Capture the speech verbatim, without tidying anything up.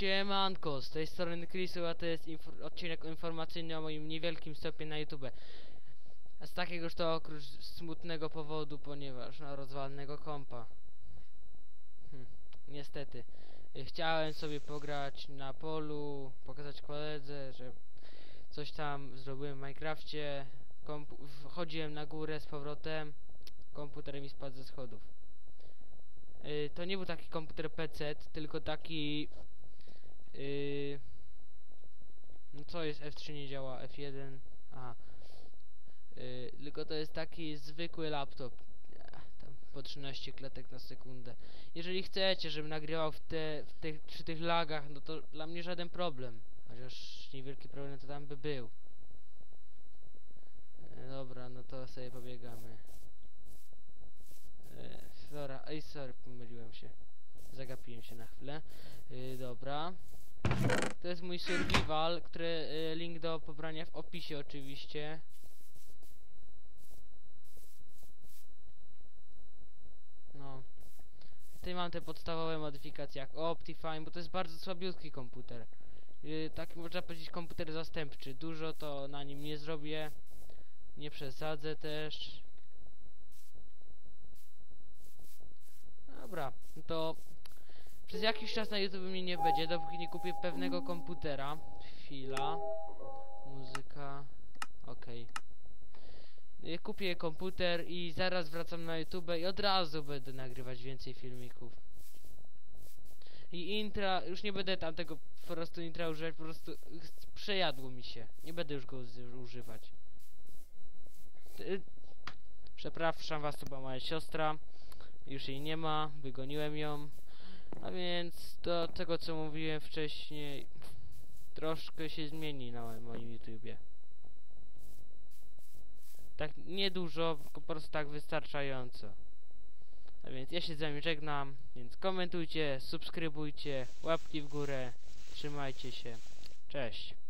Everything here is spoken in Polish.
Siemanko, z tej strony Chrisu, a to jest odcinek informacyjny o moim niewielkim stopie na YouTube. A z takiegoż to oprócz smutnego powodu, ponieważ na rozwalonego kompa. Hm, niestety. Chciałem sobie pograć na polu, pokazać koledze, że coś tam zrobiłem w Minecrafcie. Wchodziłem na górę z powrotem, komputer mi spadł ze schodów. Yy, to nie był taki komputer P C, tylko taki... Yy, no co jest, F trzy nie działa, F jeden, aha. Yy, tylko to jest taki zwykły laptop, tam po trzynaście klatek na sekundę. Jeżeli chcecie, żebym nagrywał w te, w tych, przy tych lagach, no to dla mnie żaden problem. Chociaż niewielki problem to tam by był. Yy, dobra, no to sobie pobiegamy. Yy, dobra, ej, sorry, pomyliłem się. Zagapiłem się na chwilę. Yy, dobra. To jest mój survival, który y, link do pobrania w opisie oczywiście. No. Tutaj mam te podstawowe modyfikacje jak Optifine, bo to jest bardzo słabiutki komputer. Y, tak można powiedzieć komputer zastępczy. Dużo to na nim nie zrobię. Nie przesadzę też. Dobra, to przez jakiś czas na YouTube mnie nie będzie, dopóki nie kupię pewnego komputera. Chwila. Muzyka. Okej. Okay. Kupię komputer i zaraz wracam na YouTube i od razu będę nagrywać więcej filmików. I intra, już nie będę tam tego po prostu intra używać, po prostu przejadło mi się. Nie będę już go używać. Przepraszam was, to była moja siostra. Już jej nie ma, wygoniłem ją. A więc do tego, co mówiłem wcześniej, troszkę się zmieni na moim YouTubie. Tak niedużo, tylko po prostu tak wystarczająco. A więc ja się z wami żegnam, więc komentujcie, subskrybujcie, łapki w górę, trzymajcie się, cześć.